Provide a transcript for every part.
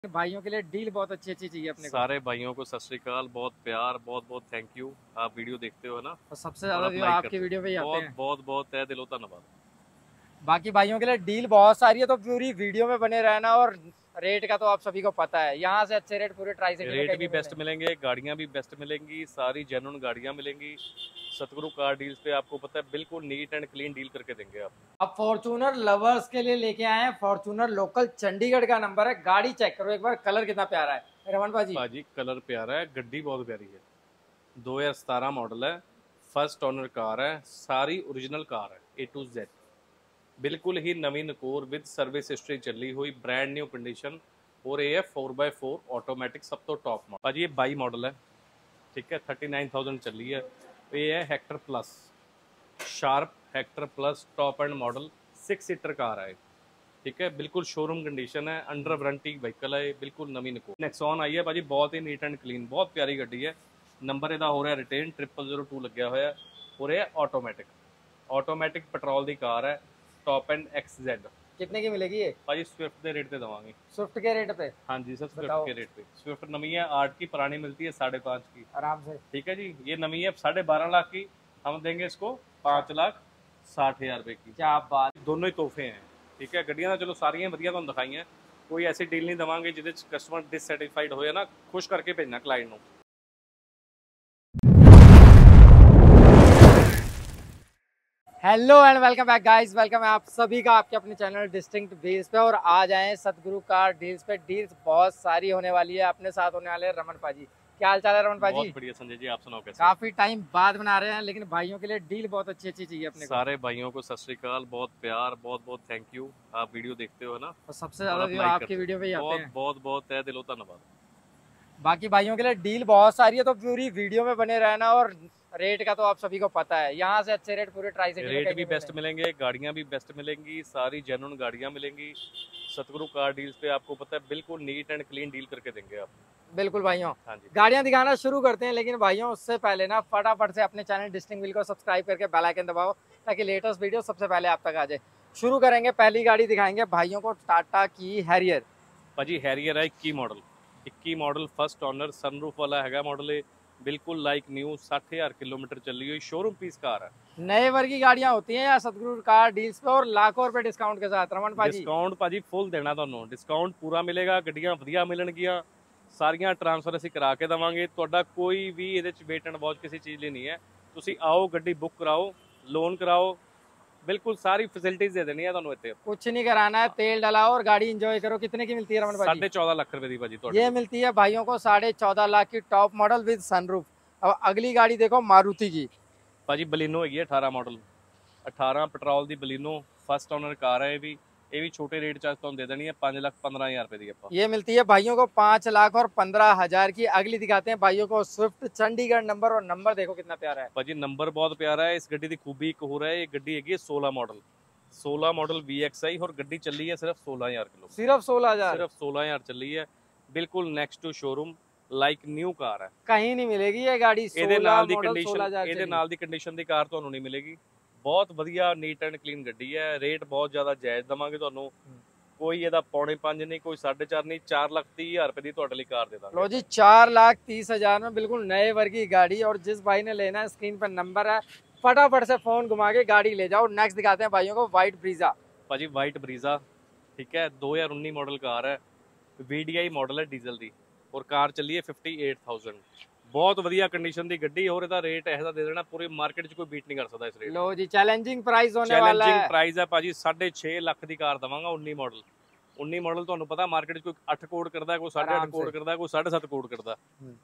भाइयों के लिए डील बहुत अच्छी अच्छी चाहिए अपने को। सारे भाइयों को सत श्री अकाल, बहुत प्यार, बहुत बहुत थैंक यू। आप वीडियो देखते हो ना और सबसे और ज्यादा आप व्यू लाइक आपकी करते वीडियो पे ही हो, आते बहुत हैं। बहुत बहुत तहे दिलों धन्यवाद। बाकी भाइयों के लिए डील बहुत सारी है, तो पूरी वीडियो में बने रहना। और रेट का तो आप सभी को पता है, यहाँ से अच्छे रेट पूरे ट्राई सिटी में रेट कहीं भी नहीं बेस्ट मिलने। मिलेंगे, गाड़ियाँ भी बेस्ट मिलेंगी, सारी जेन्युइन गाड़ियाँ मिलेंगी। सतगुरु कार डील्स पे आपको पता है बिल्कुल नीट एंड क्लीन डील करके देंगे आप। अब फॉर्चूनर लवर्स के लिए लेके आए हैं। फॉर्चूनर लोकल चंडीगढ़ का नंबर है। गाड़ी चेक करो एक बार, कलर कितना प्यारा है रमन भाजी। भाजी कलर प्यारा है, गड्डी बहुत प्यारी है। 2017 मॉडल है, फर्स्ट ओनर कार है, सारी ओरिजिनल कार है A to Z। बिल्कुल ही नवीन नकोर विद सर्विस हिस्ट्री चली हुई, ब्रांड न्यू कंडीशन। और ये है 4x4 ऑटोमेटिक, सब तो टॉप मॉडल। भाजी ये 22 मॉडल है, ठीक है, 39,000 चली है। तो ये है Hector plus, sharp Hector plus top end model 6 seater car है, ठीक है। बिल्कुल शोरूम कंडीशन है, अंडर वारंटी व्हीकल है, बिल्कुल नवीन नकोर। नेक्सॉन आई है भाजी, बहुत ही नीट एंड क्लीन, बहुत प्यारी गड्डी है। नंबर ਇਹਦਾ हो रहा है रिटेन 0002 लग्या होया। और ये ऑटोमैटिक पेट्रोल दी कार है, टॉप एंड XZ। कितने की मिलेगी ये भाजी स्विफ्ट के रेट पे दवांगे। स्विफ्ट के रेट पे? हाँ जी सर, स्विफ्ट बताओ के रेट पे। स्विफ्ट नवी है 8 की, पुरानी मिलती है 5.5 की, आराम से। ठीक है जी। ये नवी है 12.5 लाख की, हम देंगे इसको 5,60,000 रुपए की। क्या बात। दोनों ही तोहफे हैं, ठीक है। गड्डियां चलो सारियां वधिया तुहानू दिखाई हैं, कोई ऐसी डील नहीं देवांगे जिहदे च कस्टमर डिससैटिस्फाइड होए ना। खुश करके भेजना क्लाइंट नू। Hello and welcome back guys, welcome है आप सभी का आपके अपने चैनल डिस्टिंक्ट बेस पे। और आज आए हैं सतगुरु कार डील्स पे। डील्स बहुत सारी होने वाली है। अपने साथ होने वाले हैं रमन पाजी। क्या हाल चाल है रमन पाजी? बहुत बढ़िया संजय जी, आप सुनाओ कैसे? काफी टाइम बाद बना रहे हैं, लेकिन भाइयों के लिए डील बहुत अच्छी अच्छी चाहिए अपने को। सारे भाइयों को सत श्री अकाल, बहुत प्यार, बहुत बहुत थैंक यू। आप वीडियो देखते हो ना और सबसे और ज्यादा आप व्यू लाइक आपकी करते वीडियो पे ही हो, आते बहुत हैं। बहुत बहुत तहे दिलों धन्यवाद। बाकी भाइयों के लिए डील बहुत सारी है, तो पूरी वीडियो में बने रहना। और रेट का तो आप सभी को पता है, यहाँ से अच्छे रेट पूरे ट्राई सिटी में रेट कहीं भी नहीं बेस्ट मिलने। मिलेंगे, गाड़ियाँ भी बेस्ट मिलेंगी, सारी जेन्युइन गाड़ियाँ मिलेंगी। सतगुरु कार डील्स पे आपको पता है बिल्कुल नीट एंड क्लीन डील करके देंगे आप। बिल्कुल भाइयों, हाँ जी। गाड़ियां दिखाना शुरू करते हैं। लेकिन भाइयों उससे पहले ना फटाफट से अपने चैनल डिस्टिंक्ट व्हील को सब्सक्राइब करके बेल आइकन दबाओ, ताकि लेटेस्ट वीडियो सबसे पहले आप तक आ जाए। शुरू करेंगे, पहली गाड़ी दिखाएंगे भाइयों को, टाटा की हैरियर। भाजी हैरियर है 21 model, 21 model first owner, sunroof वाला हैगा मॉडल है, बिल्कुल लाइक न्यू। 60,000 किलोमीटर चली हुई, शोरूम पीस कार है। नए वर्ग की गाड़ियां होती हैं या सतगुरु कार डील्स पे, और लाखों रुपए डिस्काउंट के साथ। रमन पाजी डिस्काउंट भाजी फुल देना, ਤੁਹਾਨੂੰ डिस्काउंट पूरा मिलेगा, ਗੱਡੀਆਂ ਵਧੀਆ ਮਿਲਣਗੀਆਂ, ਸਾਰੀਆਂ ਟ੍ਰਾਂਸਫਰ ਅਸੀਂ ਕਰਾ ਕੇ ਦੇਵਾਂਗੇ। ਤੁਹਾਡਾ ਕੋਈ ਵੀ ਇਹਦੇ ਚ ਵੇਟ ਐਂਡ ਵਾਚ ਕਿਸੇ ਚੀਜ਼ ਲਈ ਨਹੀਂ ਹੈ। ਤੁਸੀਂ ਆਓ, ਗੱਡੀ ਬੁੱਕ ਕਰਾਓ, ਲੋਨ कराओ, बिल्कुल सारी फैसिलिटीज दे देनी है ਤੁਹਾਨੂੰ ਇੱਥੇ। कुछ नहीं कराना है, तेल डलाओ और गाड़ी एंजॉय करो। कितने की मिलती है रमन पाजी? 14.5 ਲੱਖ ਰੁਪਏ ਦੀ ਭਾਜੀ ਤੁਹਾਡੇ। ये मिलती है भाइयों को 14.5 लाख की टॉप मॉडल विद सनरूफ। अब अगली गाड़ी देखो मारुति की। ਭਾਜੀ ਬਲੀਨੋ ਹੈਗੀ ਹੈ 18 ਮਾਡਲ, 18 ਪੈਟਰੋਲ ਦੀ ਬਲੀਨੋ, फर्स्ट ओनर कार है। ये भी छोटे रेट च ਤੁਹਾਨੂੰ दे देनी है 5,15,000 रुपए दी ਆਪਾਂ। ये मिलती है भाइयों को 5,15,000 की। अगली दिखाते हैं भाइयों को स्विफ्ट चंडीगढ़ नंबर। और नंबर देखो कितना प्यारा है भाजी, नंबर बहुत प्यारा है। इस गड्डी की खूबी एक हो रहा है, ये गड्डी हैगी 16 मॉडल, 16 मॉडल VXI, और गड्डी चली है सिर्फ 16,000 किलो। सिर्फ 16,000? सिर्फ 16,000 चली है, बिल्कुल next to showroom, like new car है। कहीं नहीं मिलेगी ये गाड़ी। ਇਹਦੇ ਨਾਲ ਦੀ 16,000 ਇਹਦੇ ਨਾਲ ਦੀ ਕੰਡੀਸ਼ਨ ਦੀ ਕਾਰ ਤੁਹਾਨੂੰ ਨਹੀਂ ਮਿਲੇਗੀ। ਬਹੁਤ ਵਧੀਆ ਨੀਟ ਐਂਡ ਕਲੀਨ ਗੱਡੀ ਹੈ। ਰੇਟ ਬਹੁਤ ਜ਼ਿਆਦਾ ਜਾਇਜ਼ ਦਵਾਂਗੇ ਤੁਹਾਨੂੰ, ਕੋਈ ਇਹਦਾ 4.5 नहीं, कोई 4.5 नहीं, 4,30,000 रुपए की ਤੁਹਾਡੇ ਲਈ ਕਾਰ ਦੇ ਦਾਂਗੇ। लो जी, 4,30,000 में बिल्कुल नए वर्ग की गाड़ी। और जिस भाई ने लेना है, स्क्रीन पर नंबर है, फटाफट से फोन घुमा के गाड़ी ले जाओ। नेक्स्ट दिखाते हैं भाइयों को व्हाइट ब्रीजा। ਭਾਜੀ ਵਾਈਟ ਬਰੀਜ਼ਾ, ठीक है, 2019 मॉडल कार है, VDI मॉडल है डीजल दी, और कार चली है 58,000। बहुत ਵਧੀਆ ਕੰਡੀਸ਼ਨ ਦੀ ਗੱਡੀ, और ਇਹਦਾ ਰੇਟ ऐसा दे देना पूरी मार्केट 'ਚ ਕੋਈ बीट नहीं कर सकता इस रेट। लो जी, चैलेंजिंग प्राइस होने वाला है। चैलेंजिंग प्राइस है ਭਾਜੀ, 6.5 ਲੱਖ ਦੀ ਕਾਰ ਦਵਾਂਗਾ। 19 मॉडल, 19 मॉडल ਤੁਹਾਨੂੰ ਪਤਾ ਮਾਰਕੀਟ 'ਚ ਕੋਈ 8 ਕਰੋੜ ਕਰਦਾ, ਕੋਈ 8.5 ਕਰੋੜ ਕਰਦਾ, ਕੋਈ 7.5 ਕਰੋੜ ਕਰਦਾ।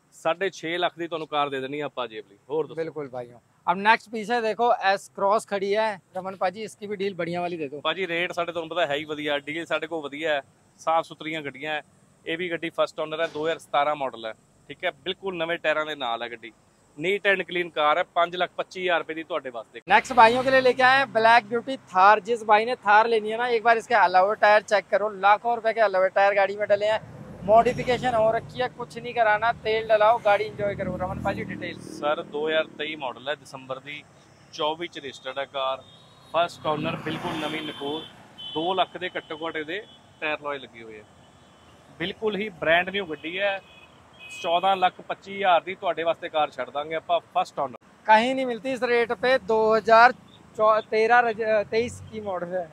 6.5 ਲੱਖ ਦੀ ਤੁਹਾਨੂੰ ਕਾਰ ਦੇ देनी है ਆਪਾਂ ਜੇਬ ਲਈ। ਹੋਰ ਦੱਸੋ। बिल्कुल भाइयों, अब नेक्स्ट पीछे देखो एस क्रॉस खड़ी है रमन पाजी, इसकी भी डील बढ़िया वाली दे दो। ਭਾਜੀ ਰੇਟ ਸਾਡੇ ਤੁਹਾਨੂੰ ਪਤਾ ਹੈ ਹੀ ਵਧੀਆ, ਡੀਲ ਸਾਡੇ ਕੋਲ ਵਧੀਆ ਹੈ, ਸਾਫ ਸੁਥਰੀਆਂ ਗੱਡੀਆਂ ਹੈ। ਇਹ ਵੀ ਗੱਡੀ ਫਸਟ ਓਨਰ ਹੈ, 2017 ਮਾਡਲ ਹੈ, ਠੀਕ ਹੈ, ਬਿਲਕੁਲ ਨਵੇਂ ਟਾਇਰਾਂ ਦੇ ਨਾਲ ਹੈ ਗੱਡੀ, नीट एंड क्लीन कार है। 5,25,000 रुपए दी ਤੁਹਾਡੇ ਵਾਸਤੇ। नेक्स्ट भाइयों के लिए लेके आए हैं ब्लैक ब्यूटी थार। जिस भाई ने थार लेनी है ना, एक बार इसके अलॉय टायर चेक करो। लाखों रुपए के अलॉय टायर गाड़ी में डले हैं, मॉडिफिकेशन हो रखी है, कुछ नहीं कराना, तेल डलाओ, गाड़ी एंजॉय करो। रमन पाजी डिटेल। सर 2023 मॉडल है, दिसंबर दी, 24 च रजिस्टर्ड है कार, फर्स्ट ओनर, बिल्कुल नवी नकोर। 2 ਲੱਖ ਦੇ ਘੱਟੋ ਘੱਟ ਇਹਦੇ ਟਾਇਰ ਲੋਏ ਲੱਗੀ ਹੋਈ ਹੈ, ਬਿਲਕੁਲ ਹੀ ਬ੍ਰਾਂਡ ਨਿਊ ਗੱਡੀ ਹੈ 14,25,000 ਦੀ ਤੁਹਾਡੇ ਵਾਸਤੇ ਕਾਰ ਛੱਡ ਦਾਂਗੇ ਆਪਾਂ ਫਸਟ ऑनर। कहीं नहीं मिलती इस रेट पे। 2023 की मॉडल है।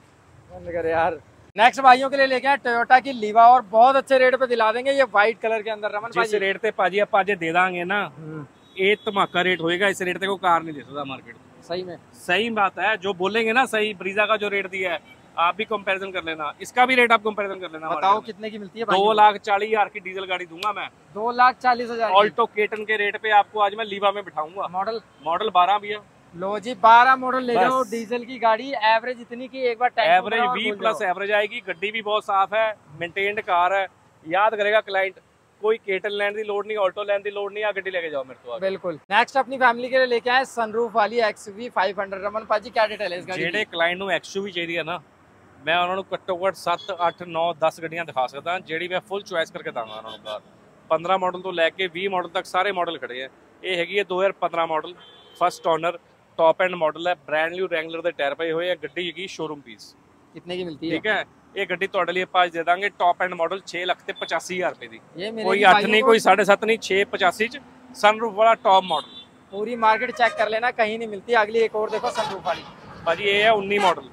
बंद कर यार। नेक्स्ट भाइयों के लिए लेके आए टोयोटा की लीवा और बहुत अच्छे रेट पे दिला देंगे ये व्हाइट कलर के अंदर। रमन जिस भाई रेट ਤੇ ਭਾਜੀ ਆਪਾਂ ਅੱਜ ਦੇ ਦਾਂਗੇ ਨਾ ਇਹ ਧਮਾਕਾ ਰੇਟ ਹੋਏਗਾ। इस रेट पे कोई कार नहीं दे सकता मार्केट में। सही में सही बात है, जो बोलेंगे ना सही। ब्रीजा का जो रेट दिया है आप भी कंपैरिजन कर लेना, इसका भी रेट आप कंपैरिजन कर लेना। बताओ कितने की मिलती है? 2,40,000 की डीजल गाड़ी दूंगा मैं। 2,40,000 ऑल्टो केटन के रेट पे आपको आज मैं लीवा में बिठाऊंगा। मॉडल 12 भैया। लो जी 12 मॉडल ले बस। जाओ। डीजल की गाड़ी एवरेज इतनी की एक बार टैंक एवरेज 20+ एवरेज आएगी। गड्डी भी बहुत साफ है, मेंटेन्ड कार है। याद करेगा क्लाइंट, कोई केटन लैंड की लोड नहीं, ऑल्टो लैंड की लोड नहीं। आ गड्डी लेके जाओ मेरे तो। बिल्कुल। नेक्स्ट अपनी फैमिली के लिए लेके आए सनरूफ वाली XUV 500। रमन पाजी क्या डिटेल है इस गाड़ी ਜਿਹੜੇ ਕਲਾइंट ਨੂੰ XUV ਚਾਹੀਦੀ ਹੈ ਨਾ, ਮੈਂ ਉਹਨਾਂ ਨੂੰ ਘੱਟੋ ਘੱਟ 7 8 9 10 ਗੱਡੀਆਂ ਦਿਖਾ ਸਕਦਾ ਜਿਹੜੀ ਮੈਂ ਫੁੱਲ ਚੁਆਇਸ ਕਰਕੇ ਦਾਂਗਾ ਉਹਨਾਂ ਨੂੰ ਕਾਰ। 15 ਮਾਡਲ ਤੋਂ ਲੈ ਕੇ 20 ਮਾਡਲ ਤੱਕ ਸਾਰੇ ਮਾਡਲ ਖੜੇ ਆ। ਇਹ ਹੈਗੀ ਹੈ 2015 model first owner top end model है। ब्रांड न्यू रैंगलर ਦੇ ਟਾਇਰ ਪਏ ਹੋਏ ਆ। ਗੱਡੀ ਹੈਗੀ ਸ਼ੋਰੂਮ ਪੀਸ। कितने की मिलती है? ठीक है, ਇਹ ਗੱਡੀ ਤੁਹਾਡੇ ਲਈ ਆਪਾਂ ਅੱਜ ਦੇ ਦਾਂਗੇ ਟੌਪ ਐਂਡ ਮਾਡਲ 6,85,000 ਰੁਪਏ ਦੀ। ये ਕੋਈ 8 ਨਹੀਂ, ਕੋਈ 7.5 ਨਹੀਂ, 685 ਚ ਸਨਰੂਫ ਵਾਲਾ ਟੌਪ ਮਾਡਲ। पूरी मार्केट चेक कर लेना, कहीं नहीं मिलती। अगली एक और देखो सनरूफ वाली। ਭਾਜੀ ਇਹ ਹੈ 19 ਮਾਡਲ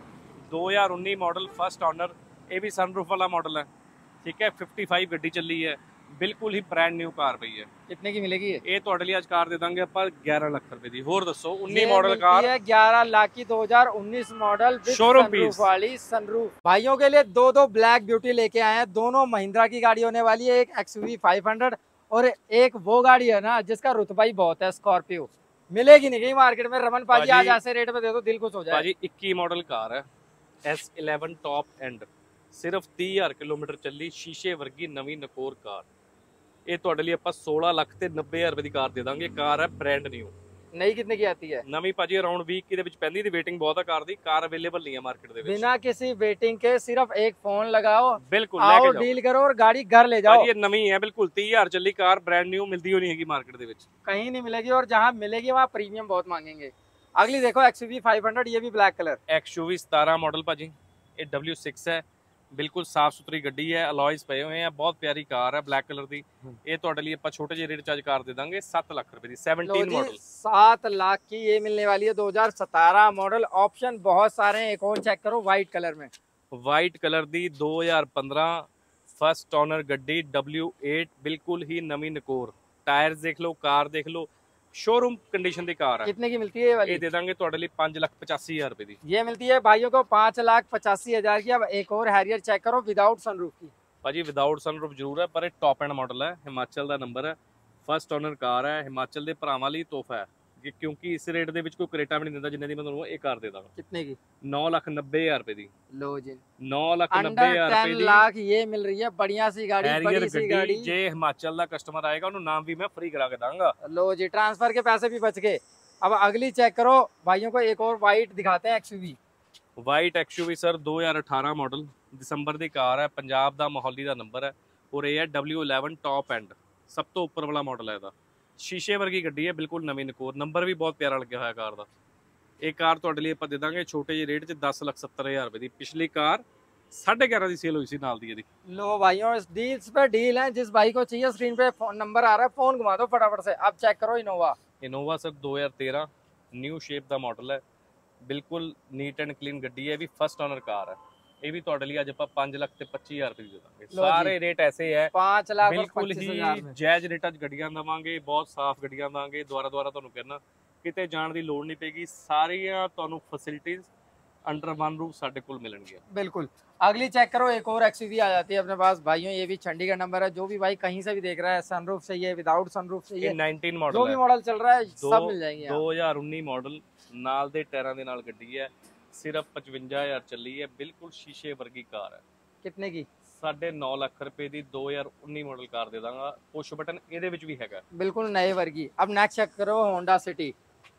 2019 ਮਾਡਲ ਫਸਟ ऑनर। ਇਹ ਵੀ ਸਨਰੂਫ ਵਾਲਾ ਮਾਡਲ ਹੈ। ਠੀਕ ਹੈ, 55 ਗੱਡੀ ਚੱਲੀ ਹੈ। ਬਿਲਕੁਲ ਹੀ ਬ੍ਰਾਂਡ ਨਿਊ ਕਾਰ ਪਈ ਹੈ। कितने की मिलेगी ये? ਇਹ ਤੁਹਾਡੇ ਲਈ ਅੱਜ ਕਾਰ ਦੇ ਦਾਂਗੇ ਆਪਾਂ 11 ਲੱਖ ਰੁਪਏ ਦੀ। ਹੋਰ ਦੱਸੋ 19 ਮਾਡਲ ਕਾਰ है 11 लाख की 2019 मॉडल Showroom सनरूफ piece। वाली सनरूफ। भाइयों के लिए दो ब्लैक ब्यूटी लेके आए हैं। दोनों महिंद्रा की गाड़ी होने वाली है। एक XUV 500 और एक वो गाड़ी है ना जिसका रुतबा ही बहुत है, स्कॉर्पियो। मिलेगी नहीं कहीं मार्केट में। रमन पाजी आज ऐसे रेट पे दे दो दिल खुश हो जाए। ਭਾਜੀ 21 ਮਾਡਲ ਕਾਰ ਹੈ S11 ਟੌਪ ਐਂਡ। ਸਿਰਫ 30,000 ਕਿਲੋਮੀਟਰ ਚੱਲੀ, ਸ਼ੀਸ਼ੇ ਵਰਗੀ ਨਵੀਂ ਨਕੋਰ ਕਾਰ। ਇਹ ਤੁਹਾਡੇ ਲਈ ਆਪਾਂ 16,90,000 ਰੁਪਏ ਦੀ ਕਾਰ ਦੇ ਦਾਂਗੇ। ਕਾਰ ਹੈ ਬ੍ਰਾਂਡ ਨਿਊ। नई कितने की आती है? ਨਵੀਂ ਭਾਜੀ ਅਰਾਊਂਡ 20 ਦੇ ਵਿੱਚ ਪੈਂਦੀ ਦੀ। ਵੇਟਿੰਗ ਬਹੁਤ ਹੈ ਕਾਰ ਦੀ। ਕਾਰ ਅਵੇਲੇਬਲ ਨਹੀਂ ਹੈ ਮਾਰਕੀਟ ਦੇ ਵਿੱਚ। बिना किसी वेटिंग के सिर्फ एक फोन लगाओ, ਬਿਲकुल ਲੈ आओ ਕੇ ਜਾਓ डील करो और गाड़ी घर ले जाओ। ਭਾਜੀ। ਇਹ ਨਵੀਂ ਹੈ ਬਿਲकुल। 30,000 ਚੱਲੀ ਕਾਰ ਬ੍ਰਾਂਡ ਨਿਊ ਮਿਲਦੀ ਹੋ ਨਹੀਂ ਹੈਗੀ ਮਾਰਕੀਟ ਦੇ ਵਿੱਚ। कहीं नहीं मिलेगी और जहाँ मिलेगी वहाँ प्रीमियम बहुत मांगेंगे। अगली देखो XUV 500, ये भी ब्लैक कलर। XUV 17 ਮਾਡਲ ਭਾਜੀ। ਇਹ W6 ਹੈ। ਬਿਲਕੁਲ ਸਾਫ ਸੁਥਰੀ ਗੱਡੀ ਹੈ। ਅਲੋਇਸ ਪਏ ਹੋਏ ਆ। ਬਹੁਤ ਪਿਆਰੀ ਕਾਰ ਹੈ ਬਲੈਕ ਕਲਰ ਦੀ। ਇਹ ਤੁਹਾਡੇ ਲਈ ਆਪਾਂ ਛੋਟੇ ਜਿਹੇ ਰੇਟ ਚ ਅੱਜ ਕਾਰ ਦੇ ਦਾਂਗੇ 7 ਲੱਖ ਰੁਪਏ ਦੀ। 17 ਮਾਡਲ 7 लाख की ये मिलने वाली है। 2017 मॉडल। ऑप्शन बहुत सारे हैं। एक और चेक करो व्हाइट कलर में। ਵਾਈਟ ਕਲਰ ਦੀ 2015 ਫਸਟ ऑनर ਗੱਡੀ W8। ਬਿਲਕੁਲ ਹੀ ਨਵੀਂ ਨਕੋਰ। ਟਾਇਰਸ ਦੇਖ ਲਓ, ਕਾਰ ਦੇਖ ਲਓ, शोरूम कंडीशन की कार है। कितने की मिलती है ये वाली? ये दे देंगे ਤੁਹਾਡੇ ਲਈ 5,85,000 रुपए दी। ये मिलती है भाइयों को 5,85,000 की। अब एक और हैरियर चेक करो विदाउट सनरूफ की। ਭਾਜੀ ਵਿਦਾਊਟ ਸਨਰੂਫ ਜ਼ਰੂਰ ਹੈ ਪਰ ਇਹ ਟੌਪ ਐਂਡ ਮਾਡਲ ਹੈ। ਹਿਮਾਚਲ ਦਾ ਨੰਬਰ ਹੈ। ਫਸਟ ਓਨਰ ਕਾਰ ਹੈ। ਹਿਮਾਚਲ ਦੇ ਭਰਾਵਾਂ ਲਈ ਤੋਹਫਾ ਹੈ ਕਿਉਂਕਿ ਇਸ ਰੇਟ ਦੇ ਵਿੱਚ ਕੋਈ ਕ੍ਰੇਟਾ ਵੀ ਨਹੀਂ ਦਿੰਦਾ ਜਿੰਨੇ ਦੀ ਮੈਂ ਤੁਹਾਨੂੰ ਇਹ ਕਾਰ ਦੇ ਦਾਂਗਾ। कितने की? 9,90,000 रुपए दी। लो जी 9,90,000 रुपए 10 दी लाख ये मिल रही है। बढ़िया सी गाड़ी, हैरियर बड़ी सी ਗੱਡੀ। गाड़ी। ਜੇ ਹਿਮਾਚਲ ਦਾ ਕਸਟਮਰ ਆਏਗਾ ਉਹਨੂੰ ਨਾਮ ਵੀ ਮੈਂ ਫ੍ਰੀ ਕਰਾ ਕੇ ਦਾਂਗਾ। लो जी ट्रांसफर के पैसे भी बच गए। अब अगली चेक करो भाइयों को। एक और व्हाइट दिखाते हैं XUV। ਵਾਈਟ XUV ਸਰ 2018 ਮਾਡਲ ਦਸੰਬਰ ਦੀ ਕਾਰ ਹੈ। ਪੰਜਾਬ ਦਾ ਮੋਹਾਲੀ ਦਾ ਨੰਬਰ ਹੈ ਔਰ ਇਹ ਹੈ W11 ਟੌਪ ਐਂਡ। ਸਭ ਤੋਂ ਉੱਪਰ ਵਾਲਾ ਮਾਡਲ ਹੈ ਇਹਦਾ। ਸ਼ੀਸ਼ੇ ਵਰਗੀ ਗੱਡੀ ਹੈ ਬਿਲਕੁਲ ਨਵੀਂ ਨਕੋਰ। ਨੰਬਰ ਵੀ ਬਹੁਤ ਪਿਆਰਾ ਲੱਗਿਆ ਹੋਇਆ ਕਾਰ ਦਾ। ਇਹ ਕਾਰ ਤੁਹਾਡੇ ਲਈ ਆਪਾਂ ਦੇ ਦਾਂਗੇ ਛੋਟੇ ਜਿਹੇ ਰੇਟ 'ਚ 10,70,000 ਰੁਪਏ ਦੀ। ਪਿਛਲੀ ਕਾਰ 11.5 ਦੀ ਸੇਲ ਹੋਈ ਸੀ ਨਾਲ ਦੀ ਇਹਦੀ। लो भाइयों डील्स पे डील है। जिस भाई को चाहिए स्क्रीन पे नंबर आ रहा है, फोन घुमा दो फटाफट से। अब चेक करो Innova. Innova sir 2013 new shape ਦਾ ਮਾਡਲ ਹੈ। ਬਿਲਕੁਲ ਨੀਟ ਐਂਡ ਕਲੀਨ ਗੱਡੀ ਹੈ। ਇਹ ਵੀ ਫਸਟ ਓਨਰ ਕਾਰ ਹੈ। ਇਹ ਵੀ ਤੁਹਾਡੇ ਲਈ ਅੱਜ ਆਪਾਂ 5,25,000 ਰੁਪਏ ਦੀ ਦੇ ਦਾਂਗੇ। ਸਾਰੇ ਰੇਟ ਐਸੇ ਹੈ 5 लाख और ਬਿਲਕੁਲ 25,000 ਹੀ में। ਜਾਇਜ਼ ਰੇਟਾਂ 'ਚ ਗੱਡੀਆਂ ਦਵਾਂਗੇ। ਬਹੁਤ ਸਾਫ਼ ਗੱਡੀਆਂ ਦਵਾਂਗੇ। ਦੁਆਰਾ ਤੁਹਾਨੂੰ ਕਹਿਣਾ ਕਿਤੇ ਜਾਣ ਦੀ ਲੋੜ ਨਹੀਂ ਪੈਗੀ। ਸਾਰੀਆਂ ਤੁਹਾਨੂੰ ਫੈਸਿਲਿਟੀਜ਼ अंडर वन रूफ साढ़े कोल मिलेंगे। बिल्कुल। अगली चेक करो एक और XUV आ जाती है अपने पास भाइयों। ये भी चंडीगढ़ नंबर है। जो भी भाई कहीं से भी देख रहा है, सनरूफ चाहिए, विदाउट सनरूफ चाहिए, 19 मॉडल जो भी मॉडल चल रहा है सब मिल जाएंगे। 2019 मॉडल नाल दे टायरां दे नाल गड्डी है। सिर्फ 55,000 ਚੱਲੀ ਹੈ। ਬਿਲਕੁਲ ਸ਼ੀਸ਼ੇ ਵਰਗੀ ਕਾਰ ਹੈ। कितने की? 9.5 ਲੱਖ ਰੁਪਏ ਦੀ 2019 ਮਾਡਲ ਕਾਰ ਦੇ ਦਾਂਗਾ। ਪੁਸ਼ ਬਟਨ ਇਹਦੇ ਵਿੱਚ ਵੀ ਹੈਗਾ बिल्कुल नए वर्गी। अब नेक्स्ट चेक करो होंडा सिटी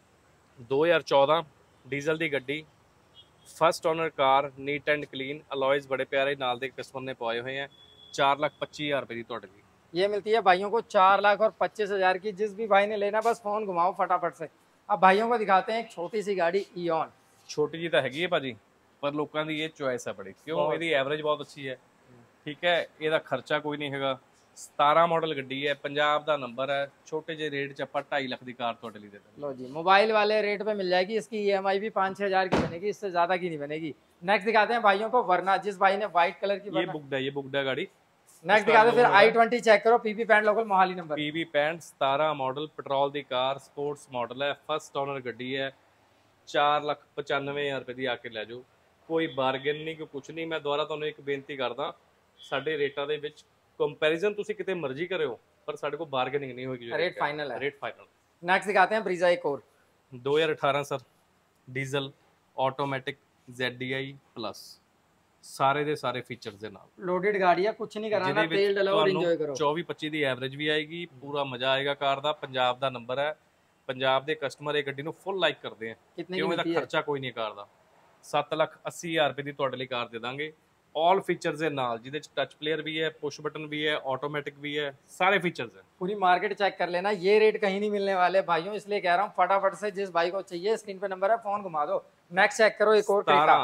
2014 ਡੀਜ਼ਲ ਦੀ ਗੱਡੀ first owner car neat and clean. Alloys बड़े प्यारे नाल दे कस्टमर ने पवाए हुए हैं। 4,25,000 रुपए की तोड़ दी। ये मिलती है भाइयों को 4,25,000 की। जिस भी भाई ने लेना बस फोन घुमाओ फटाफट से। अब भाइयों को दिखाते हैं एक छोटी सी गाड़ी ईऑन। छोटी जी तो हैगी है भाजी पर लोगों की ये चॉइस है बड़ी। क्यों? ਇਹਦੀ एवरेज बहुत अच्छी है। ਠੀਕ ਹੈ, ਇਹਦਾ ਖਰਚਾ ਕੋਈ ਨਹੀਂ ਹੈਗਾ। 17 ਮਾਡਲ ਗੱਡੀ ਹੈ, ਪੰਜਾਬ ਦਾ ਨੰਬਰ ਹੈ, ਛੋਟੇ ਜਿਹੇ ਰੇਟ 'ਚ ਆਪਾਂ 2.5 ਲੱਖ ਦੀ ਕਾਰ ਤੁਹਾਡੇ ਲਈ ਦੇ ਦਾਂਗੇ। लो जी, मोबाइल वाले रेट पे मिल जाएगी। इसकी EMI भी 5-6 हजार की बनेगी, इससे ज्यादा की नहीं बनेगी। नेक्स्ट दिखाते हैं भाइयों को वरना, जिस भाई ने व्हाइट कलर की ये बुकड है गाड़ी। नेक्स्ट दिखाते हैं फिर i20 चेक करो, पीपी पैंट लोकल मोहाली नंबर। पीवी पैंट 17 मॉडल पेट्रोल दी कार, स्पोर्ट्स मॉडल है, फर्स्ट ओनर गड्डी है। 4,95,000 रुपए दी आके ले जाओ, कोई बार्गेन नहीं, कोई कुछ नहीं। मैं ਦੁਬਾਰਾ ਤੁਹਾਨੂੰ ਇੱਕ ਬੇਨਤੀ ਕਰਦਾ, ਸਾਡੇ ਰੇਟਾਂ ਦੇ ਵਿੱਚ ਕੰਪੈਰੀਜ਼ਨ ਤੁਸੀਂ ਕਿਤੇ ਮਰਜ਼ੀ ਕਰਿਓ, ਪਰ ਸਾਡੇ ਕੋਲ ਬਾਰਗੇਨਿੰਗ ਨਹੀਂ ਹੋਏਗੀ। रेट फाइनल है। Rate final. नेक्स्ट दिखाते हैं ब्रीजा एक और 2018 sir, diesel automatic ZDI plus, ਸਾਰੇ ਦੇ ਸਾਰੇ ਫੀਚਰਸ ਦੇ ਨਾਲ लोडेड गाड़ी है, कुछ नहीं कराना, तेल डलाओ और एंजॉय करो। 24-25 ਦੀ ਐਵਰੇਜ ਵੀ ਆਏਗੀ, ਪੂਰਾ ਮਜ਼ਾ ਆਏਗਾ ਕਾਰ ਦਾ। ਪੰਜਾਬ ਦਾ ਨੰਬਰ ਹੈ, ਪੰਜਾਬ ਦੇ ਕਸਟਮਰ ਇਹ ਗੱਡੀ ਨੂੰ ਫੁੱਲ ਲਾਈਕ ਕਰਦੇ ਆ, ਕਿਉਂ ਇਹਦਾ ਖਰਚਾ ਕੋਈ ਨਹੀਂ ਕਾਰ ਦਾ। 7,80,000 ਰੁਪਏ ਦੀ ਤੁਹਾਡੇ ਲਈ ਕਾਰ ਦੇ ਦਾਂਗੇ, ऑल फीचर्स ਦੇ ਨਾਲ, ਜਿਹਦੇ ਚ टच प्लेयर भी है, पुश बटन भी है, ऑटोमेटिक भी है, सारे फीचर्स हैं। पूरी मार्केट चेक कर लेना, ये रेट कहीं नहीं मिलने वाले भाइयों, इसलिए कह रहा हूँ फटाफट से जिस भाई को चाहिए स्क्रीन पे नंबर है, फोन घुमा दो। नेक्स्ट चेक करो एक और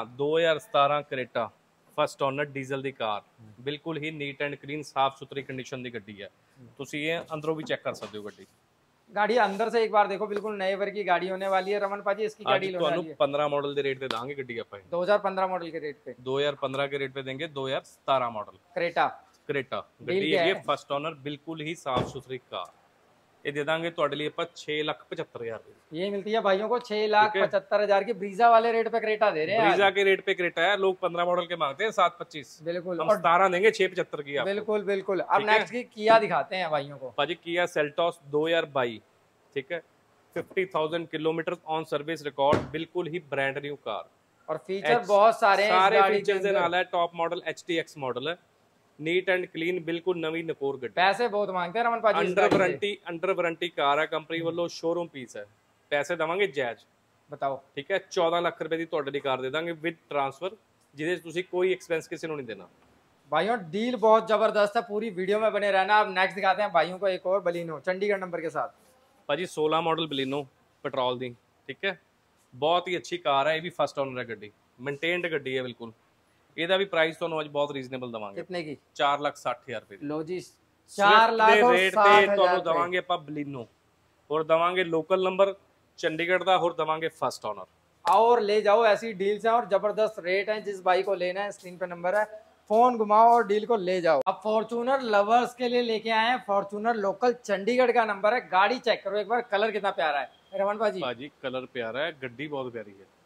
2017 ਕ੍ਰੇਟਾ फर्स्ट ओनर डीजल ਦੀ ਕਾਰ, ਬਿਲਕੁਲ ਹੀ ਨੀਟ ਐਂਡ ਕਲੀਨ, ਸਾਫ ਸੁਥਰੀ ਕੰਡੀਸ਼ਨ ਦੀ ਗੱਡੀ ਹੈ। ਤੁਸੀਂ ਇਹ ਅੰਦਰੋਂ ਵੀ ਚੈੱਕ ਕਰ ਸਕਦੇ ਹੋ ਗੱਡੀ। गाड़ी अंदर से एक बार देखो, बिल्कुल नए वर्ग की गाड़ी होने वाली है। रमन पाजी इसकी गाड़ी होने वाली है 15 मॉडल के रेट पे दांगे ਗੱਡੀ ਆਪਾਂ 2015 मॉडल के रेट पे, 2015 के रेट पे देंगे। 2017 मॉडल क्रेटा ਕ੍ਰੇਟਾ ਗੱਡੀ ਹੈ, ਫਸਟ ਓਨਰ, ਬਿਲਕੁਲ ਹੀ ਸਾਫ ਸੁਥਰੀ ਕਾਰ। ਇਹ ਦੇ ਦਾਂਗੇ ਤੁਹਾਡੇ ਲਈ ਆਪਾਂ 6,75,000 रुपए। ये मिलती है भाइयों को 6,75,000 की। ब्रीजा वाले रेट पे क्रेटा दे रहे हैं। ब्रीजा के रेट पे क्रेटा है, लोग 15 मॉडल के मांगते हैं 7,25, बिल्कुल, हम 17 देंगे 6,75 की आपको। बिल्कुल बिल्कुल। अब नेक्स्ट की किया दिखाते हैं भाइयों को। भाजी किया सेल्टोस 2022, ठीक है, 50,000 किलोमीटर ऑन सर्विस रिकॉर्ड, बिल्कुल ही ब्रांड न्यू कार और फीचर बहुत सारे हैं। सारे फीचर्स ਦੇ ਨਾਲ ਹੈ। टॉप मॉडल HTX मॉडल है, नीट एंड क्लीन, बिल्कुल नवी नकोर गड्डी। पैसे बहुत मांगते हैं रमन पाजी, अंडर वारंटी कार है, कंपनी ਵੱਲੋਂ शोरूम पीस है। पैसे देवांगे जायज, बताओ, ठीक है। 14 ਲੱਖ ਰੁਪਏ ਦੀ ਤੁਹਾਡੇ ਲਈ ਕਾਰ ਦੇ ਦਾਂਗੇ ਵਿਦ ਟ੍ਰਾਂਸਫਰ, ਜਿਹਦੇ ਤੁਸੀਂ ਕੋਈ ਐਕਸਪੈਂਸ ਕਿਸੇ ਨੂੰ ਨਹੀਂ ਦੇਣਾ। भाइयों डील बहुत जबरदस्त है, पूरी वीडियो में बने रहना। अब नेक्स्ट दिखाते हैं भाइयों को एक और बलिनो चंडीगढ़ नंबर के साथ। भाजी 16 मॉडल बलिनो पेट्रोल दी, ठीक है, बहुत ही अच्छी कार है। ये भी फर्स्ट ओनर है गड्डी, मेनटेन्ड गड्डी है बिल्कुल। ਇਹਦਾ ਵੀ ਪ੍ਰਾਈਸ ਤੁਹਾਨੂੰ ਅੱਜ ਬਹੁਤ ਰੀਜ਼ਨੇਬਲ ਦਵਾਂਗੇ। कितने की? 4,60,000 ਰੁਪਏ ਦੀ। लो जी, 4,60,000 ਰੇਟ ਤੇ ਤੁਹਾਨੂੰ ਦਵਾਂਗੇ ਆਪਾਂ ਬਲੀਨੋ, ਹੋਰ ਦਵਾਂਗੇ ਲੋਕਲ ਨੰਬਰ ਚੰਡੀਗੜ੍ਹ ਦਾ, ਹੋਰ ਦਵਾਂਗੇ फर्स्ट ओनर। और ले जाओ, ऐसी डील्स हैं और जबरदस्त रेट हैं। जिस भाई को लेना है स्क्रीन पे नंबर है, फोन घुमाओ और डील को ले जाओ। अब फॉर्च्यूनर लवर्स के लिए लेके आए हैं, फॉर्च्यूनर लोकल चंडीगढ़ का नंबर है। गाड़ी चेक करो एक बार, कलर कितना प्यारा है रमन भाजी। कलर प्यारा है, गड्डी बहुत प्यारी है।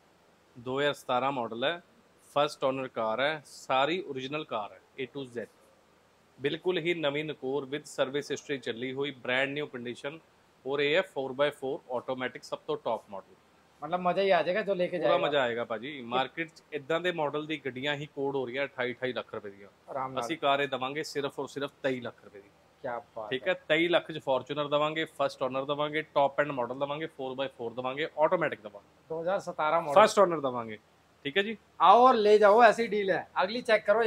2017 मॉडल है, फर्स्ट ओनर कार है, सारी ओरिजिनल कार है A to Z, बिल्कुल ही नवी नकोर विद सर्विस हिस्ट्री चली हुई, ब्रांड न्यू कंडीशन। और ये है 4x4 ऑटोमेटिक, सब तो टॉप मॉडल, मतलब मजा ही आ जाएगा जो लेके जाएगा। पूरा मजा आएगा भाजी। मार्केट च इदां दे मॉडल दी गड्डियां ही कोड हो रही है 28-28 ਲੱਖ ਰੁਪਏ ਦੀਆਂ, ਅਸੀਂ ਕਾਰ ਦਵਾਂਗੇ ਸਿਰਫ ਔਰ ਸਿਰਫ 23 ਲੱਖ ਰੁਪਏ ਦੀ। क्या बात, ठीक है। 23 ਲੱਖ ਚ ਫੋਰਚੂਨਰ ਦਵਾਂਗੇ, फर्स्ट ओनर दवांगे, टॉप एंड मॉडल दवांगे, 4x4 दवांगे, ऑटोमेटिक दवांगे, 2017 मॉडल, फर्स्ट ओनर दवांगे, ठीक है जी। आओ और ले जाओ, ऐसी डील है। अगली चेक करो,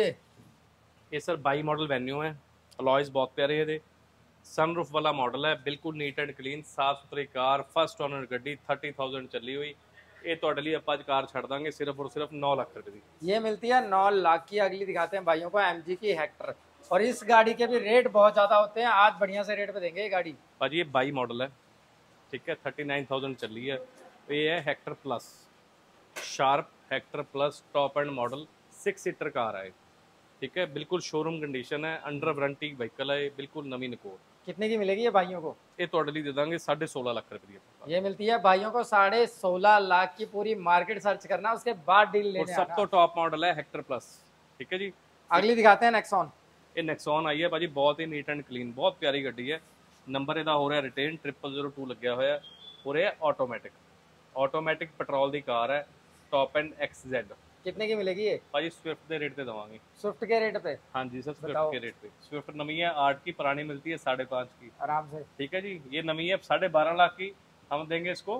ये सर 22 मॉडल वेन्यू है, अलॉयज बहुत प्यारे है, सनरूफ वाला मॉडल है, बिल्कुल नीट एंड क्लीन, साफ सुथरी कार, फर्स्ट ओनर गड्डी, 30,000 चली हुई। ये ਤੁਹਾਡੇ ਲਈ ਆਪਾਂ ਅੱਜ ਕਾਰ ਛੱਡ ਦਾਂਗੇ सिर्फ और सिर्फ 9 ਲੱਖ ਰੁਪਏ ਦੀ। ये मिलती है 9 लाख की। अगली दिखाते हैं भाइयों को MG की हेक्टर, और इस गाड़ी के भी रेट बहुत ज्यादा होते हैं। आज बढ़िया से रेट पे देंगे ये गाड़ी। भाजी ये 22 मॉडल है, ठीक है, 39,000 चली है। ये है Hector plus, sharp Hector plus, top end model, 6 seater car है, ठीक है, बिल्कुल शोरूम कंडीशन है, अंडर वारंटी व्हीकल है, बिल्कुल नवी नकोर। कितने की मिलेगी ये भाइयों को? ये ਤੁਹਾਡੇ ਲਈ ਦੇ ਦਾਂਗੇ 16.5 ਲੱਖ रुपए की। ये मिलती है भाइयों को 16.5 लाख की। पूरी मार्केट सर्च करना, उसके बाद डील लेने आना। सब तो टॉप मॉडल है हेक्टर प्लस, ठीक है जी। अगली दिखाते हैं नेक्सॉन। ये नेक्सॉन आई है भाजी, बहुत ही नीट एंड क्लीन, बहुत प्यारी गड्डी है। नंबर ਇਹਦਾ हो रहा है रिटेन, 0002 ਲੱਗਿਆ ਹੋਇਆ, और ये ऑटोमेटिक पेट्रोल दी कार है, टॉप एंड XZ। कितने की मिलेगी ये? भाजी स्विफ्ट के रेट पे दवांगे। स्विफ्ट के रेट पे? हाँ जी सर, स्विफ्ट के रेट पे। स्विफ्ट नवी है 8 की, पुरानी मिलती है 5.5 की, आराम से, ठीक है जी। ये नवी है 12.5 लाख की, हम देंगे इसको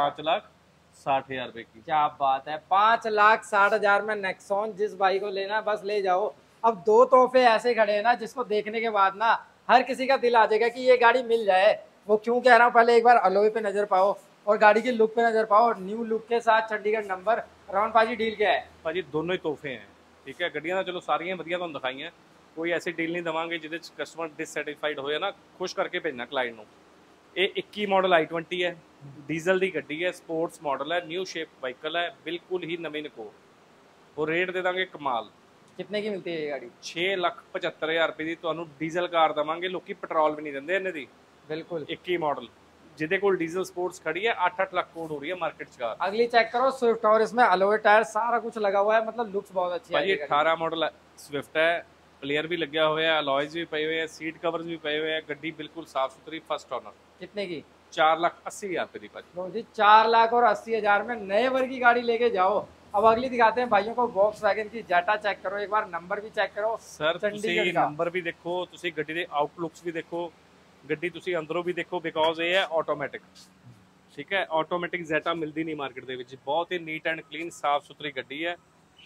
5,60,000 रुपए की। क्या बात है, 5,60,000 में नेक्सॉन। जिस भाई को लेना बस ले जाओ। अब दो तोहफे ऐसे खड़े हैं ना, जिसको देखने के बाद ना हर किसी का दिल आ जाएगा कि ये गाड़ी मिल जाए। वो क्यों कह रहा हूँ, पहले एक बार अलॉय पे नजर पाओ और गाड़ी की लुक पे नजर पाओ। न्यू लुक के साथ चंडीगढ़ नंबर। रमन पाजी डील क्या है? भाजी दोनों ही तोहफे हैं, ठीक है। गड्डियां तो चलो सारियां वधिया तुहानूं दिखाईयां, ਕੋਈ ਐਸੀ ਡੀਲ ਨਹੀਂ ਦਵਾਂਗੇ ਜਿਹਦੇ ਚ ਕਸਟਮਰ ਡਿਸਸੈਟੀਸਫਾਈਡ ਹੋਏ ਨਾ, ਖੁਸ਼ ਕਰਕੇ ਭੇਜਣਾ ਕਲਾਇੰਟ ਨੂੰ। ਇਹ 21 ਮਾਡਲ i20 ਹੈ, ਡੀਜ਼ਲ ਦੀ ਗੱਡੀ ਹੈ, ਸਪੋਰਟਸ ਮਾਡਲ ਹੈ, ਨਿਊ ਸ਼ੇਪ ਵਾਹੀਕਲ ਹੈ, ਬਿਲकुल ही नवीं नकोर। और रेट दे ਦਾਂਗੇ कमाल। कितने की मिलती है ये गाड़ी? 6,75,000 रुपए ਦੀ ਤੁਹਾਨੂੰ ਡੀਜ਼ਲ ਕਾਰ ਦਵਾਂਗੇ। ਲੋਕੀ ਪੈਟਰੋਲ ਵੀ ਨਹੀਂ ਦਿੰਦੇ ਇਹਨੇ ਦੀ। बिल्कुल 21 ਮਾਡਲ ਜਿਹਦੇ ਕੋਲ ਡੀਜ਼ਲ ਸਪੋਰट्स खड़ी है 8-8 लाख कोड हो रही है मार्केट च कार। अगली चेक करो स्विफ्ट, और इसमें अलॉय टायर सारा कुछ लगा हुआ है, मतलब लुक्स बहुत अच्छी है। भाई 18 मॉडल स्विफ्ट है, प्लेयर भी लगा हुआ है, अलॉयज भी पए हुए हैं, सीट कवर्स भी पए हुए हैं, गड्डी बिल्कुल साफ सुथरी, फर्स्ट ऑनर। कितने की? 4,80,000 रुपए की भाजी। लो जी 4,80,000 में नए वर्ग की गाड़ी लेके जाओ। अब अगली दिखाते हैं भाइयों को, वॉक्सवैगन की जेटा चेक करो एक बार, नंबर भी चेक करो सर चंडीगढ़ ਤੁਸੀਂ का। ਨੰਬਰ ਵੀ ਦੇਖੋ, ਤੁਸੀਂ ਗੱਡੀ ਦੇ ਆਊਟਲੁੱਕਸ ਵੀ ਦੇਖੋ, ਗੱਡੀ ਤੁਸੀਂ ਅੰਦਰੋਂ ਵੀ ਦੇਖੋ, ਬਿਕੋਜ਼ ਇਹ ਹੈ ਆਟੋਮੈਟਿਕ। ਠੀਕ ਹੈ, ਆਟੋਮੈਟਿਕ ਜ਼ੈਟਾ ਮਿਲਦੀ ਨਹੀਂ ਮਾਰਕੀਟ ਦੇ ਵਿੱਚ। ਬਹੁਤ ਹੀ ਨੀਟ ਐਂਡ ਕਲੀਨ ਸਾਫ ਸੁਥਰੀ ਗੱਡੀ ਹੈ।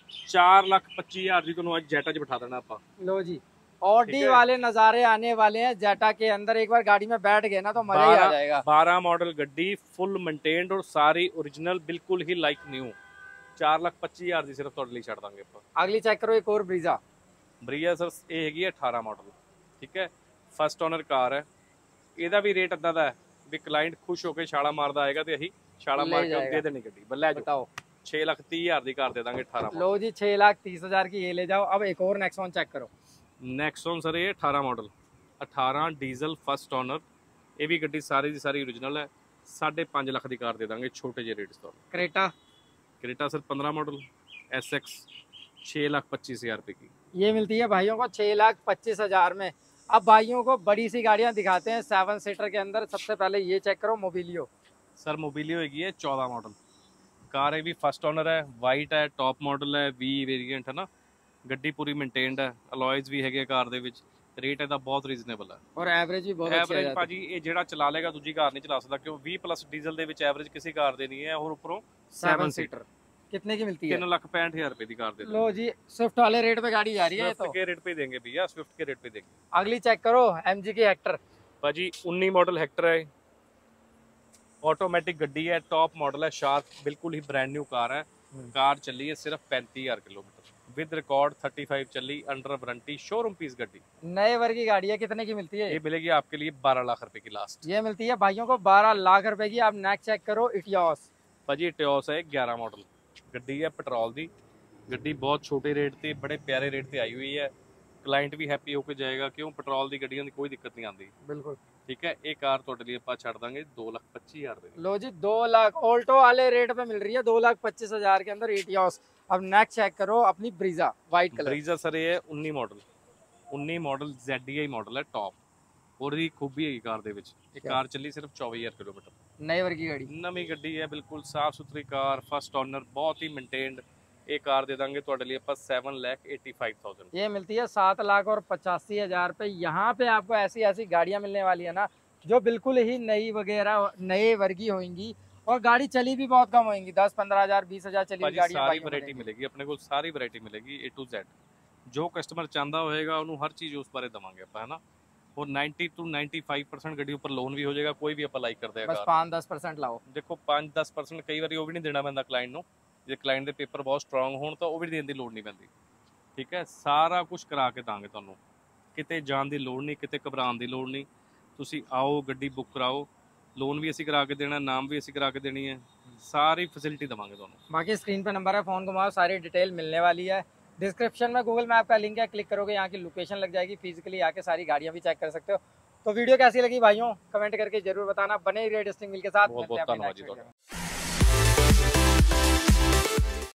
4,25,000 ਦੀ ਤੁਹਾਨੂੰ ਅੱਜ ਜ਼ੈਟਾ 'ਚ ਬਿਠਾ ਦੇਣਾ ਆਪਾਂ। लो जी ऑडी वाले नज़ारे आने वाले हैं जेटा के अंदर, एक बार गाड़ी में बैठ गए ना तो मजा ही आ जाएगा। 12 मॉडल गड्डी, फुल मेंटेन्ड और सारी ओरिजिनल, बिल्कुल ही लाइक न्यू। 4,25,000 ਦੀ ਸਿਰਫ ਤੁਹਾਡੇ ਲਈ ਛੱਡ ਦਾਂਗੇ ਆਪਾਂ। अगली चेक करो एक और ब्रीजा। ਬਰੀਆ ਸਰ ਇਹ ਹੈਗੀ ਹੈ 18 ਮਾਡਲ। ਠੀਕ ਹੈ, ਫਸਟ ਓਨਰ ਕਾਰ ਹੈ। ਇਹਦਾ ਵੀ ਰੇਟ ਅੱਦਾ ਦਾ ਹੈ ਵੀ ਕਲਾਇੰਟ ਖੁਸ਼ ਹੋ ਕੇ ਛਾਲਾ ਮਾਰਦਾ ਆਏਗਾ ਤੇ ਅਸੀਂ ਛਾਲਾ ਮਾਰ ਕੇ ਦੇ ਦੇਣੀ ਗੱਡੀ। ਬੱਲੇ ਜੋ बताओ 6,30,000 ਦੀ ਕਾਰ ਦੇ ਦਾਂਗੇ 18 लो जी 6,30,000 की ये ले जाओ। अब एक और नेक्सॉन चेक करो। ਨੈਕਸਨ ਸਰ ਇਹ 18 ਮਾਡਲ, 18 ਡੀਜ਼ਲ ਫਸਟ ਓਨਰ। ਇਹ ਵੀ ਗੱਡੀ ਸਾਰੀ ਦੀ ਸਾਰੀ ਓਰੀਜਨਲ ਹੈ। 5.5 ਲੱਖ ਦੀ ਕਾਰ ਦੇ ਦਾਂਗੇ ਛੋਟੇ ਜਿਹੇ ਰੇਟ ਤੋਂ। Creta Creta sir 15 model SX 6,25,000 रुपए की। ये मिलती है भाइयों को 6,25,000 में। अब भाइयों को बड़ी सी गाड़ियां दिखाते हैं 7 सीटर के अंदर। सबसे पहले ये चेक करो मोबिलियो। सर मोबिलियो हैगी है 14 मॉडल कार है, भी फर्स्ट ओनर है, वाइट है, टॉप मॉडल है, V वेरिएंट है ना। गड्डी पूरी मेंटेन्ड है, अलॉयज भी है कार दे विच। रेट ਇਹਦਾ ਬਹੁਤ ਰੀਜ਼ਨੇਬਲ ਹੈ और एवरेज भी बहुत अच्छी ਐਵਰੇਜ ਭਾਜੀ ਇਹ ਜਿਹੜਾ ਚਲਾ ਲੇਗਾ ਦੂਜੀ ਕਾਰ ਨਹੀਂ ਚਲਾ ਸਕਦਾ, ਕਿਉਂ 20+ ਡੀਜ਼ਲ ਦੇ ਵਿੱਚ ਐਵਰੇਜ ਕਿਸੇ ਕਾਰ ਦੇ ਨਹੀਂ ਹੈ। और ਉੱਪਰੋਂ 7 सीटर कितने की मिलती है? 3,65,000 रुपए की कार दे लो जी स्विफ्ट वाले रेट पे गाड़ी जा रही है। स्विफ्ट तो के रेट पे देंगे भैया, स्विफ्ट के रेट पे देंगे। अगली चेक करो MG की हेक्टर। भाजी 19 मॉडल हेक्टर है, ऑटोमेटिक गड्डी है, टॉप मॉडल है, शार्क, बिल्कुल ही ब्रांड न्यू कार है। कार चली है सिर्फ 35,000 किलोमीटर विद रिकॉर्ड, 35 चली, अंडर वारंटी, शोरूम पीस गड्डी। नए वर्ग की गाड़ी है, कितने की मिलती है? ये मिलेगी आपके लिए 12 लाख रुपए की लास्ट। ये मिलती है भाइयों को 12 लाख रुपए की। आप नेक्स्ट चेक करो इटियोस। भाजी टियोस है 11 मॉडल गड्डी है, पेट्रोल दी गड्डी, बहुत छोटे रेट ਤੇ बड़े प्यारे रेट ਤੇ आई हुई है। क्लाइंट भी हैप्पी होकर जाएगा, क्यों पेट्रोल दी गड्डियां दी कोई दिक्कत नहीं आती। बिल्कुल ठीक है, एक कार ਤੁਹਾਡੇ ਲਈ ਆਪਾਂ ਛੱਡ ਦਾਂਗੇ 2,25,000 रुपए की। लो जी 2 लाख ऑल्टो वाले रेट पे मिल रही है 2,25,000 के अंदर इटियोस। अब नेक्स्ट चेक करो अपनी Brezza white colour. Brezza sir ये 19 मॉडल ZDI मॉडल है टॉप। और ਦੀ ਖੂਬੀ ਹੈਗੀ ਕਾਰ ਦੇ ਵਿੱਚ, ਇਹ ਕਾਰ ਚੱਲੀ ਸਿਰਫ 24,000 ਕਿਲੋਮੀਟਰ। नए वर्ग की गाड़ी, ਨਵੀਂ ਗੱਡੀ ਹੈ, ਬਿਲਕੁਲ ਸਾਫ ਸੁਥਰੀ ਕਾਰ, ਫਸਟ ਓਨਰ, ਬਹੁਤ ਹੀ ਮੇਨਟੇਨਡ। ਇਹ ਕਾਰ ਦੇ ਦਾਂਗੇ ਤੁਹਾਡੇ ਲਈ ਆਪਾਂ 7,85,000। ये मिलती है 7,85,000 पे। यहाँ पे आपको ऐसी ऐसी गाड़ियाँ मिलने वाली है ना जो बिल्कुल ही नई वगैरह नए वर्गी होंगी, और गाड़ी चली भी बहुत कम होंगी, 10-15,000 20,000 चली हुई गाड़ियाँ ਸਾਰੀ ਵੈਰਾਈਟੀ ਮਿਲੇਗੀ ਆਪਣੇ ਕੋਲ, ਸਾਰੀ ਵੈਰਾਈਟੀ ਮਿਲੇਗੀ A to Z। ਜੋ ਕਸਟਮਰ ਚਾਹੁੰਦਾ ਹੋਏਗਾ ਉਹਨੂੰ ਹਰ ਚੀਜ਼ ਉਸ ਬਾਰੇ ਦਵਾਂਗੇ ਆਪਾਂ, ਹੈ ਨਾ। और 90 to 95% ਗੱਡੀ ਉੱਪਰ ਲੋਨ ਵੀ ਹੋ ਜਾਏਗਾ, ਕੋਈ ਵੀ ਆਪਾਂ ਲਾਈਕ ਕਰਦੇ ਆ बस 5-10% लाओ। ਦੇਖੋ 5-10% ਕਈ ਵਾਰੀ ਉਹ ਵੀ ਨਹੀਂ ਦੇਣਾ ਪੈਂਦਾ ਕਲਾਇੰਟ ਨੂੰ। ਜੇ ਕਲਾਇੰਟ ਦੇ ਪੇਪਰ ਬਹੁਤ ਸਟਰੋਂਗ ਹੋਣ ਤਾਂ ਉਹ ਵੀ ਦੇਣ ਦੀ ਲੋੜ ਨਹੀਂ ਪੈਂਦੀ। ਠੀਕ ਹੈ, ਸਾਰਾ ਕੁਝ ਕਰਾ ਕੇ ਦਾਂਗੇ ਤੁਹਾਨੂੰ, ਕਿਤੇ ਜਾਣ ਦੀ ਲੋੜ ਨਹੀਂ, ਕਿਤੇ ਘਬਰਾਉਣ ਦੀ ਲੋੜ ਨਹੀਂ। ਤੁਸੀਂ ਆਓ, ਗੱਡੀ ਬੁੱਕ ਕਰਾਓ, ਲੋਨ भी ਅਸੀਂ करा के देना, नाम भी ਅਸੀਂ करा के देनी है, सारी फैसिलिटी देवांगे ਤੁਹਾਨੂੰ। बाकी स्क्रीन पे नंबर है, फोन घुमाओ, सारी डिटेल मिलने वाली है। डिस्क्रिप्शन में गूगल मैप का लिंक है, क्लिक करोगे यहाँ की लोकेशन लग जाएगी, फिजिकली आके सारी गाड़ियाँ भी चेक कर सकते हो। तो वीडियो कैसी लगी भाइयों कमेंट करके जरूर बताना। बने ही रेड स्टिंग मिल के साथ। बहुत बहुत धन्यवाद जी।